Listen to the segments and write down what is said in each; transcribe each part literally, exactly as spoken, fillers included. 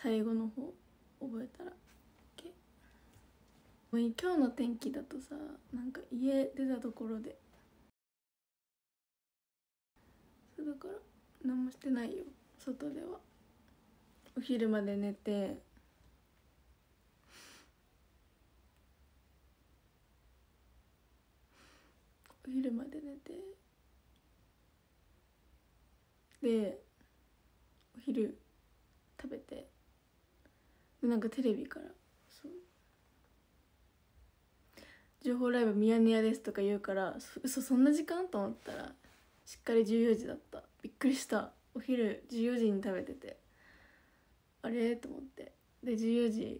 最後の方覚えたら OK。 今日の天気だとさ、なんか家出たところで、そうだから何もしてないよ外では。お昼まで寝て、お昼まで寝てでお昼食べて、でなんかテレビからそう情報ライブミヤネ屋ですとか言うから、嘘そんな時間と思ったらしっかりじゅうよじだった。びっくりした。お昼じゅうよじに食べてて、あれと思って、でじゅうよじ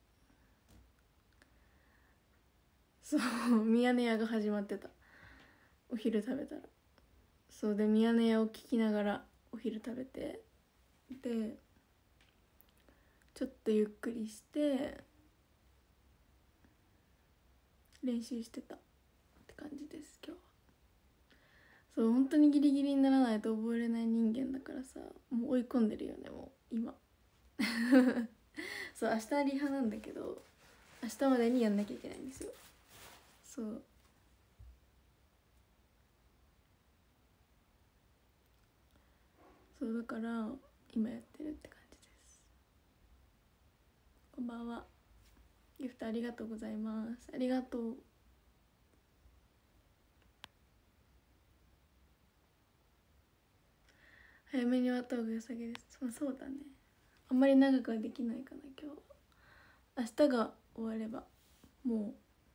そうミヤネ屋が始まってた。お昼食べたらそうでミヤネ屋を聞きながらお昼食べて、でちょっとゆっくりして練習してたって感じです今日は。そう本当にギリギリにならないと覚えれない人間だからさ、もう追い込んでるよねもう今そう明日リハなんだけど、明日までにやんなきゃいけないんですよ。そうそうだから今やってるって感じです。こんばんは。ギフトありがとうございます。ありがとう。早めに終わった方が良さげです。そうそうだね。あんまり長くはできないかな今日は。明日が終わればもう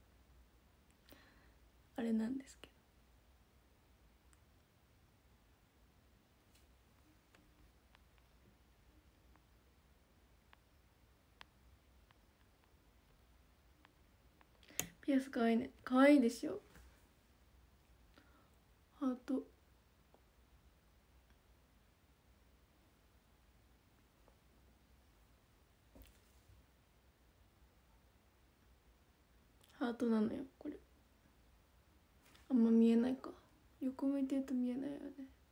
あれなんですけど。ピアスかわいいね。かわいいでしょ。ハート。ハートなのよこれ。あんま見えないか、横向いてると見えないよね。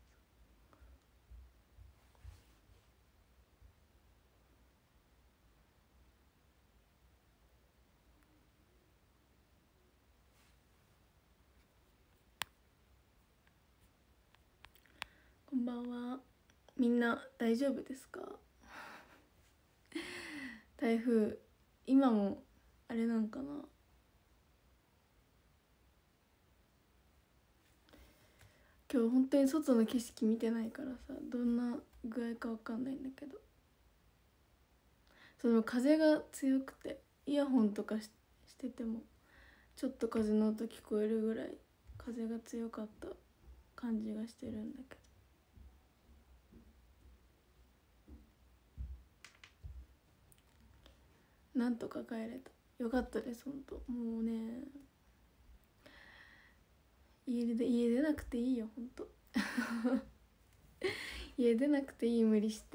こんばんは。みんな大丈夫ですか？台風今もあれなんかな。今日本当に外の景色見てないからさ、どんな具合か分かんないんだけど、その風が強くてイヤホンとか し, しててもちょっと風の音聞こえるぐらい風が強かった感じがしてるんだけど、なんとか帰れた。よかったです。ほんともうね、家で家出なくていいよほんと家出なくていい、無理して。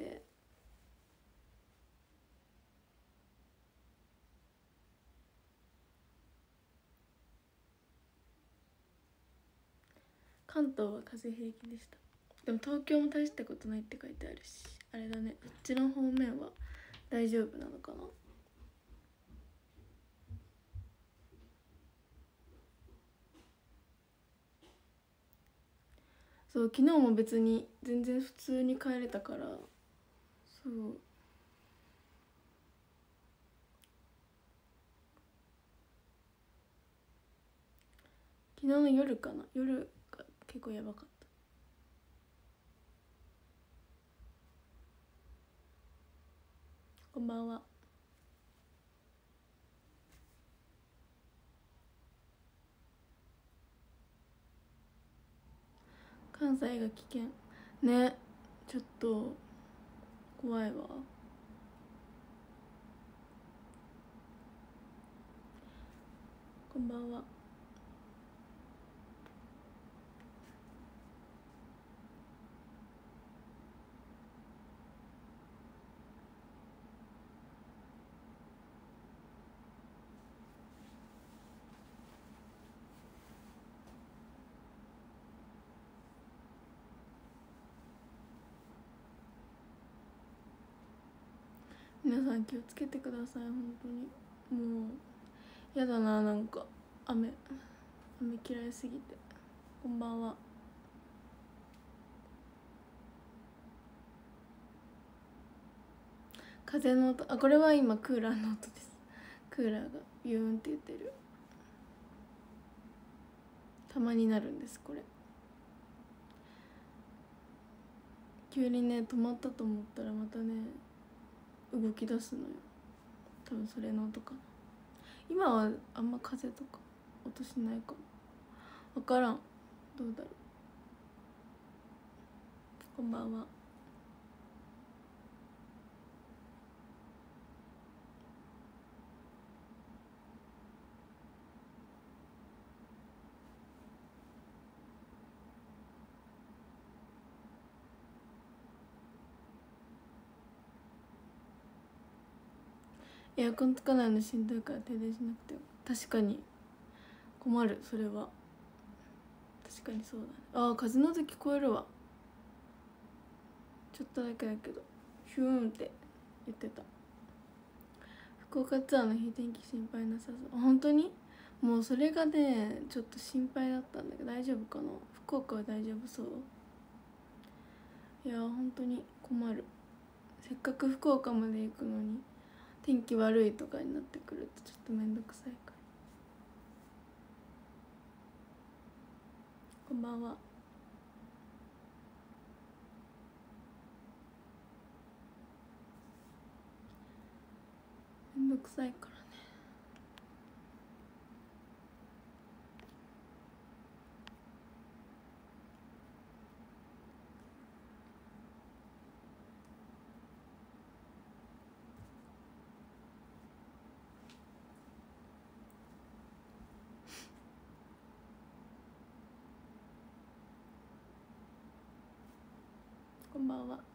関東は風平気でした。でも東京も大したことないって書いてあるし、あれだね、こっちの方面は大丈夫なのかな。そう昨日も別に全然普通に帰れたから。そう昨日の夜かな、夜が結構やばかった。こんばんは。関西が危険ね。ちょっと怖いわ。こんばんは。 皆さん気をつけてください。本当にもうやだな、なんか雨雨嫌いすぎて。こんばんは。風の音、あ、これは今クーラーの音です。クーラーがビューンって言ってる。たまになるんですこれ。急にね止まったと思ったらまたね動き出すのよ。多分それの音かな。今はあんま風とか音しないかも。分からん、どうだろう。こんばんは。エアコンつかないのしんどいから停電しなくても。確かに困る、それは確かにそうだね。ああ、風の音聞こえるわ。ちょっとだけだけどヒューンって言ってた。福岡ツアーの日天気心配なさそう。本当にもうそれがねちょっと心配だったんだけど、大丈夫かな。福岡は大丈夫そう。いや本当に困る。せっかく福岡まで行くのに天気悪いとかになってくるとちょっとめんどくさいから。こんばんは。めんどくさいからね。こんばんは。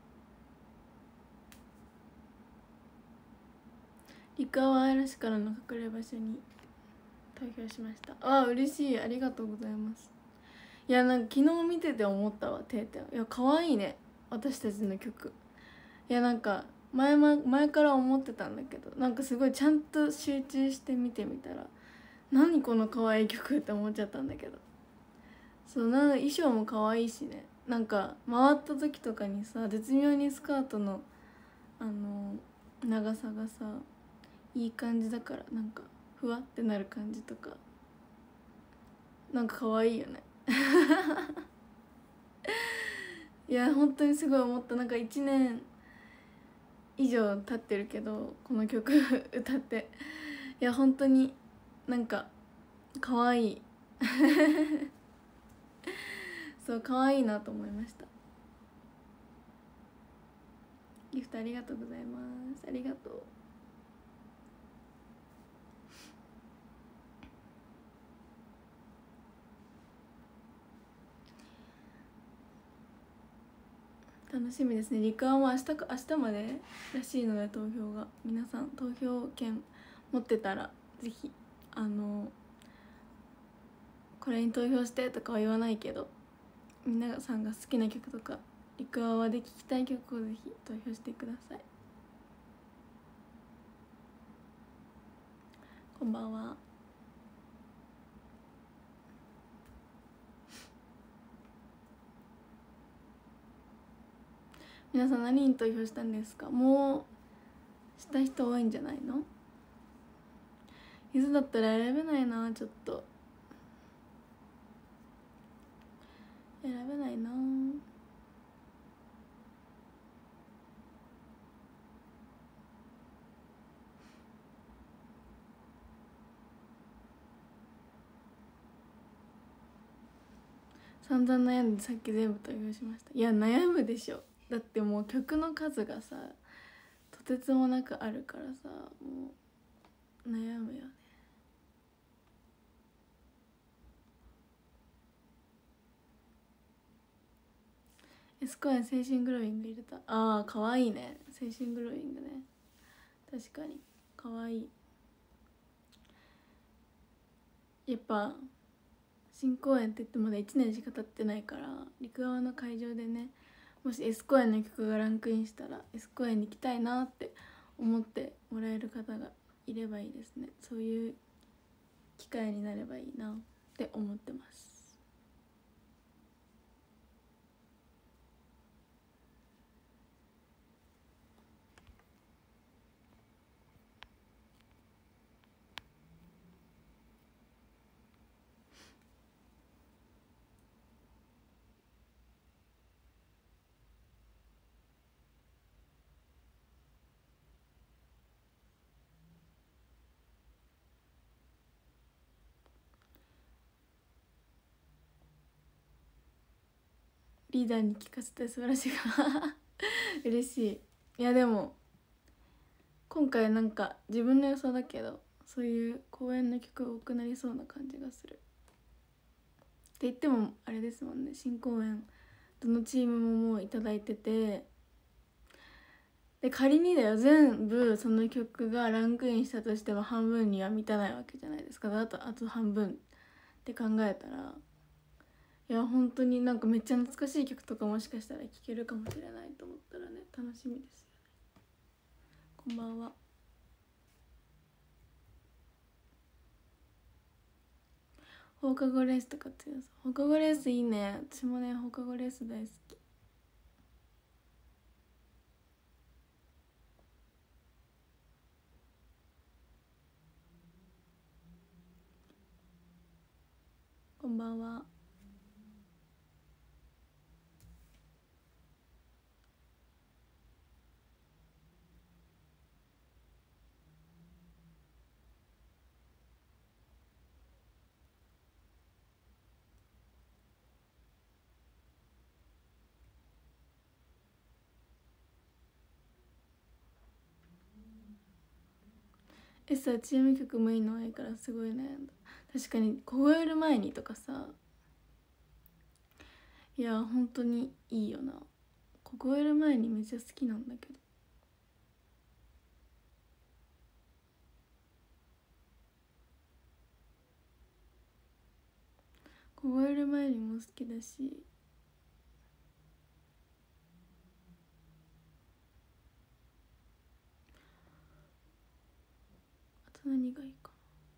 陸泡嵐からの隠れ場所に投票しました。ああ嬉しい、ありがとうございます。いやなんか昨日見てて思ったわ。てーてん、いや可愛いね私たちの曲。いやなんか前,、ま、前から思ってたんだけど、なんかすごいちゃんと集中して見てみたら何この可愛い曲って思っちゃったんだけど、そうな、衣装も可愛いしね。なんか回った時とかにさ絶妙にスカートのあの長さがさいい感じだから、なんかふわってなる感じとかなんか可愛いよねいや本当にすごい思った。なんかいちねん以上経ってるけどこの曲歌って、いや本当になんか可愛いそう可愛いなと思いました。ギフトありがとうございます。ありがとう。楽しみですね。陸アは明日か明日までらしいので投票が。皆さん投票権持ってたらぜひあのこれに投票してとかは言わないけど、皆さんが好きな曲とか陸アワで聴きたい曲をぜひ投票してください。こんばんは。皆さん何に投票したんですか。もうした人多いんじゃないの。いつだったら選べないな。ちょっと選べないな。散々悩んでさっき全部投票しました。いや悩むでしょ。だってもう曲の数がさとてつもなくあるからさ、もう悩むよね。エスコアに青春グローイング入れた。あーかわいいね、青春グローイングね。確かにかわいい。やっぱ新公演って言ってまだいちねんしか経ってないから、陸側の会場でねもし S 公演の曲がランクインしたら S 公演に行きたいなって思ってもらえる方がいればいいですね。そういう機会になればいいなって思ってます。リーダーに聞かせて素晴らしいか嬉しい。いやでも今回なんか自分の予想だけどそういう公演の曲多くなりそうな感じがする。って言ってもあれですもんね、新公演どのチームももういただいてて、で仮にだよ全部その曲がランクインしたとしても半分には満たないわけじゃないですか。あとあと半分って考えたら、いや本当になんかめっちゃ懐かしい曲とかもしかしたら聴けるかもしれないと思ったらね、楽しみですよね。こんばんは。放課後レースとか強そう。放課後レースいいね。私もね放課後レース大好き。こんばんは。えさ、チーム曲もいいのはいいからすごい悩んだ。確かに凍える前にとかさ、いや本当にいいよな。凍える前にめっちゃ好きなんだけど。凍える前にも好きだし、あと何がいいかな。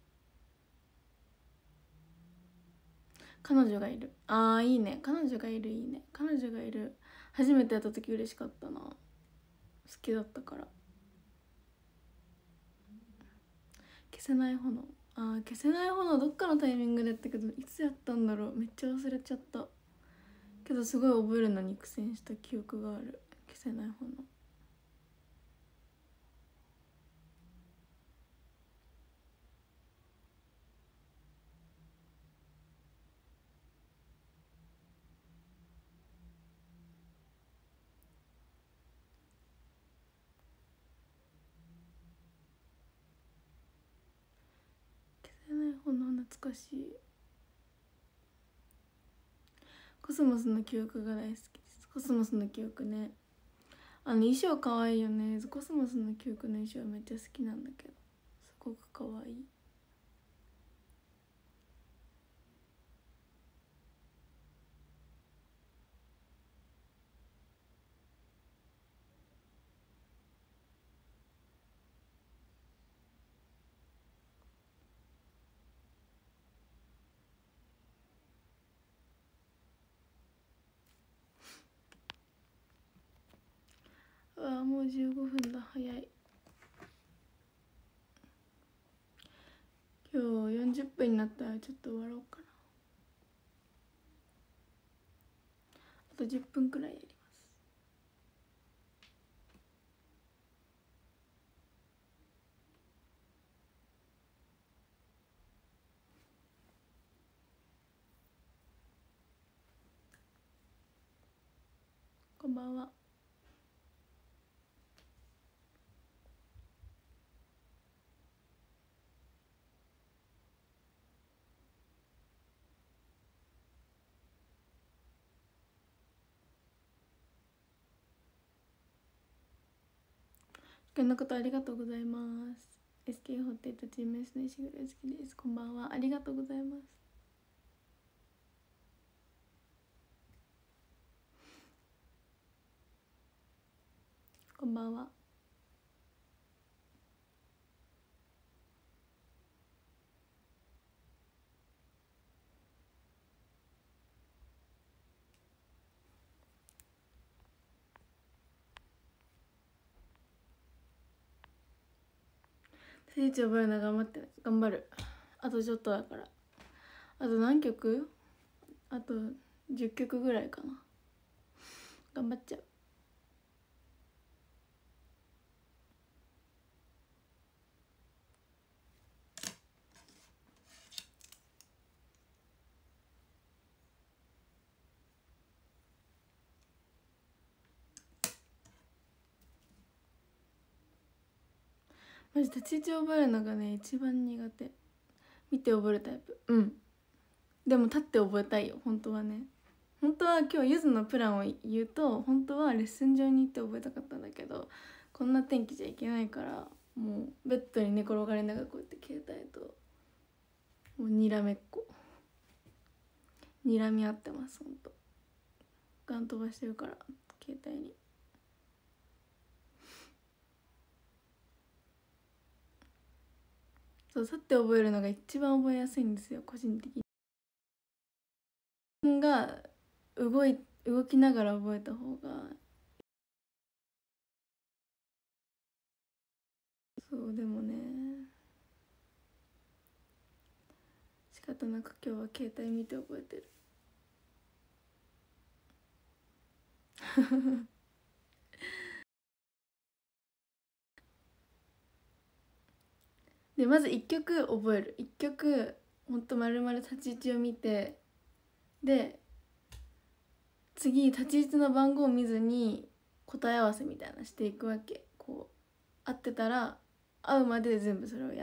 彼女がいる、あーいいね。彼女がいるいいね。彼女がいる初めてやった時嬉しかったな。好きだったから。消せない炎、あー消せない炎どっかのタイミングでやったけどいつやったんだろう、めっちゃ忘れちゃったけどすごい覚えるのに苦戦した記憶がある。消せない炎、消せない炎懐かしい。コスモスの記憶が大好きです。コスモスの記憶ね、あの衣装かわいいよね。コスモスの記憶の衣装めっちゃ好きなんだけど、すごくかわいい。うわもうじゅうごふんだ、早い。今日よんじゅっぷんになったらちょっと終わろうかな。あとじゅっぷんくらいやります。こんばんは。こんなことありがとうございます。 エスケー ホテイとチーム S の石黒好きです。こんばんは、ありがとうございます。こんばんは。 聖地覚えるの頑張ってね。頑張る。あとちょっとだから。あと何曲？あとじゅっきょくぐらいかな。頑張っちゃう。マジ立ち位置覚えるのがね一番苦手。見て覚えるタイプ。うん。でも立って覚えたいよ本当はね。本当は今日ゆずのプランを言うと、本当はレッスン場に行って覚えたかったんだけど、こんな天気じゃいけないから、もうベッドに寝転がりながらこうやって携帯ともうにらめっこにらみ合ってます。ほんとガン飛ばしてるから携帯に。そう、立って覚えるのが一番覚えやすいんですよ個人的に。自分が動い動きながら覚えた方が。そうでもね、仕方なく今日は携帯見て覚えてる。でまずいっきょく覚える。いっきょくほんと丸々立ち位置を見て、で次立ち位置の番号を見ずに答え合わせみたいなしていくわけ。こう合ってたら合うまで全部それをやって、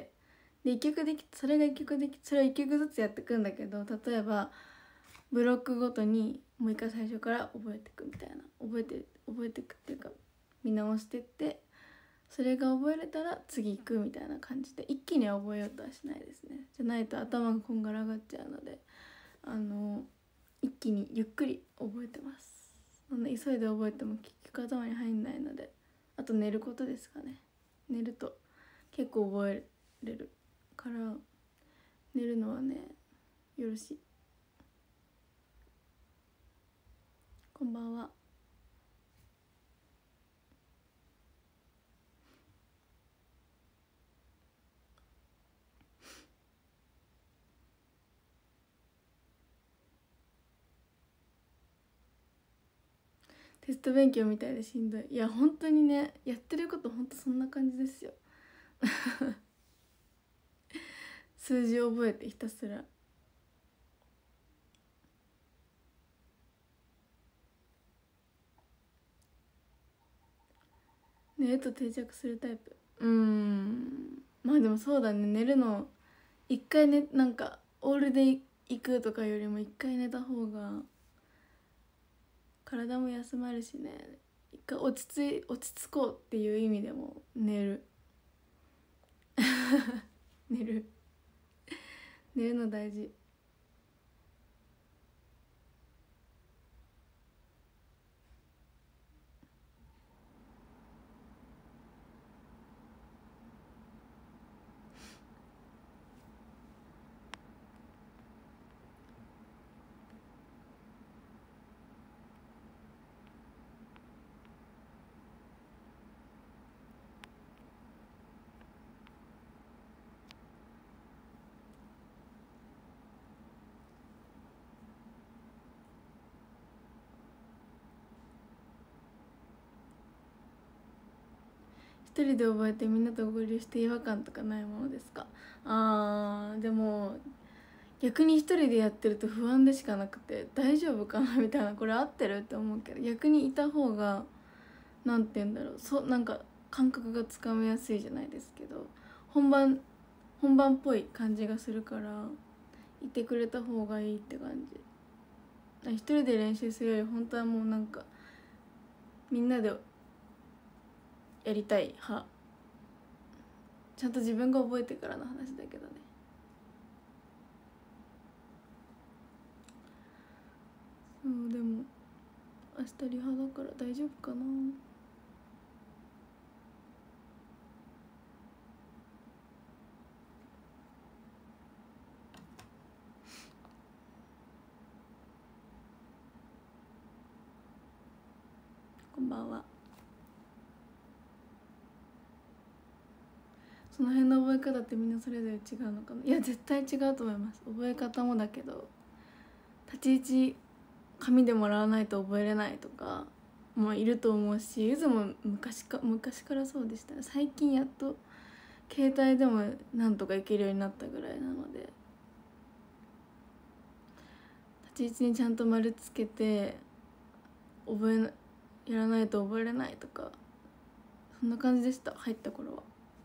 でいっきょくできそれがいっきょくできそれをいっきょくずつやっていくんだけど、例えばブロックごとにもう一回最初から覚えていくみたいな、覚えて覚えていくっていうか見直してって、それが覚えれたら次行くみたいな感じで、一気には覚えようとはしないですね。じゃないと頭がこんがらがっちゃうので、あの一気にゆっくり覚えてます。そんな急いで覚えても結局頭に入んないので、あと寝ることですかね。寝ると結構覚えれるから寝るのはねよろしい。こんばんは。テスト勉強みたいでしんどい。いや本当にね、やってること本当そんな感じですよ。数字を覚えてひたすら。寝ると定着するタイプ。うーん、まあでもそうだね、寝るの一回ね、なんかオールで行くとかよりも一回寝た方が体も休まるしね。一回落ち着い落ち着こうっていう意味でも寝る。寝る寝るの大事。一人で覚えてみんなと合流して違和感とかないものですか？あーでも逆に一人でやってると不安でしかなくて、大丈夫かなみたいな、これ合ってるって思うけど、逆にいた方がなんて言うんだろう、そなんか感覚がつかめやすいじゃないですけど、本番本番っぽい感じがするから、いてくれた方がいいって感じ。一人で練習するより本当はもうなんかみんなでやりたい派。ちゃんと自分が覚えてからの話だけどね。そうでも明日リハだから大丈夫かな。こんばんは。 その辺の覚え方ってみんなそれぞれ違うのかな。いや絶対違うと思います。覚え方もだけど、立ち位置紙でもらわないと覚えれないとかもいると思うし、ゆずも昔か昔からそうでしたね。最近やっと携帯でもなんとかいけるようになったぐらいなので、立ち位置にちゃんと丸つけて覚えなやらないと覚えれないとか、そんな感じでした、入った頃は。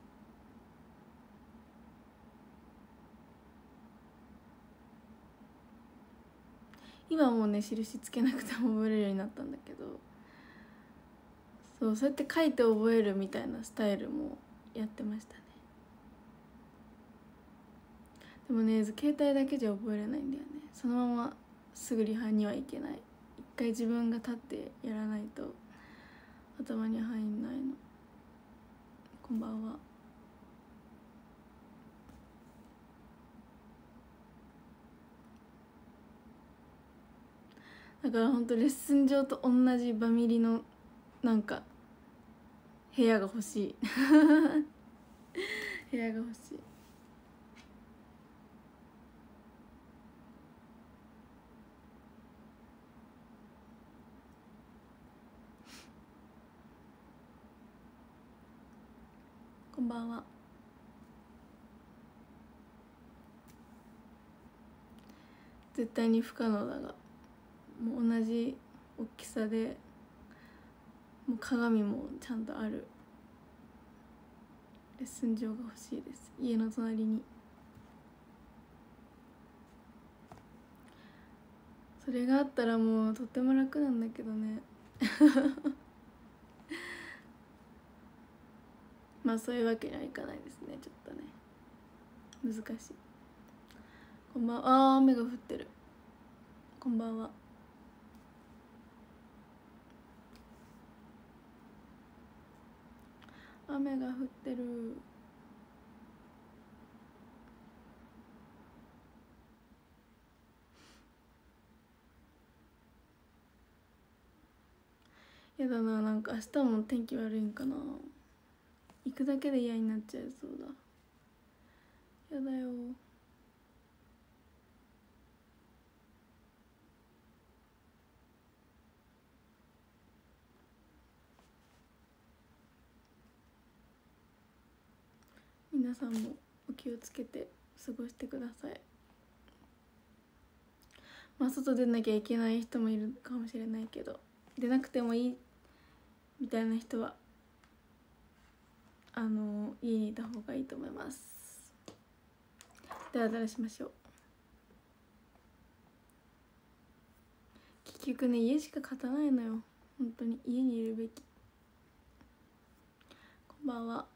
今はもうね印つけなくても覚えれるようになったんだけど、そうそうやって書いて覚えるみたいなスタイルもやってましたね。でもね携帯だけじゃ覚えれないんだよね。そのまますぐリハにはいけない。一回自分が立ってやらないと頭に入んないの。こんばんは。だからほんとレッスン場と同じバミリのなんか部屋が欲しい部屋が欲しい。こんばんは。絶対に不可能だが、もう同じ大きさでもう鏡もちゃんとあるレッスン場が欲しいです、家の隣に。それがあったらもうとっても楽なんだけどねまあそういうわけにはいかないですね。ちょっとね難しい。こんばんは。あー雨が降ってる。こんばんは。雨が降ってる。やだな、なんか明日も天気悪いんかな。行くだけで嫌になっちゃいそうだ。やだよ。皆さんもお気をつけて過ごしてください。まあ外出なきゃいけない人もいるかもしれないけど、出なくてもいいみたいな人はあの家にいた方がいいと思います。ダラダラしましょう。結局ね家しか勝たないのよ。本当に家にいるべき。こんばんは。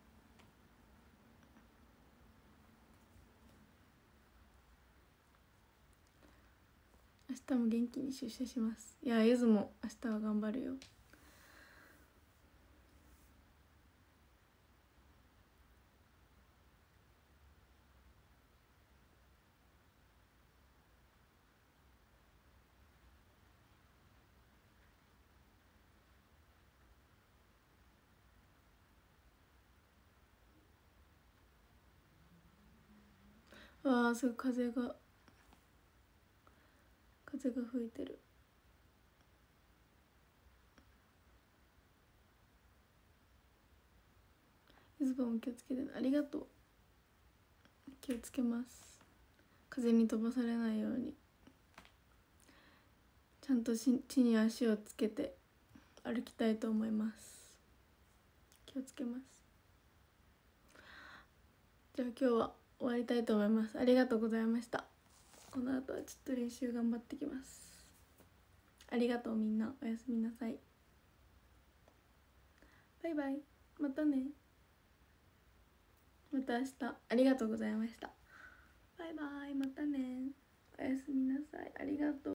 明日も元気に出社します。いやゆずも明日は頑張るよ。あーすごい風が風が吹いてる。ゆずばも気をつけてね。ありがとう。気をつけます。風に飛ばされないようにちゃんと地に足をつけて歩きたいと思います。気をつけます。じゃあ今日は終わりたいと思います。ありがとうございました。この後はちょっと練習頑張ってきます。ありがとうみんな。おやすみなさい。バイバイ。またね。また明日。ありがとうございました。バイバイ。またね。おやすみなさい。ありがとう。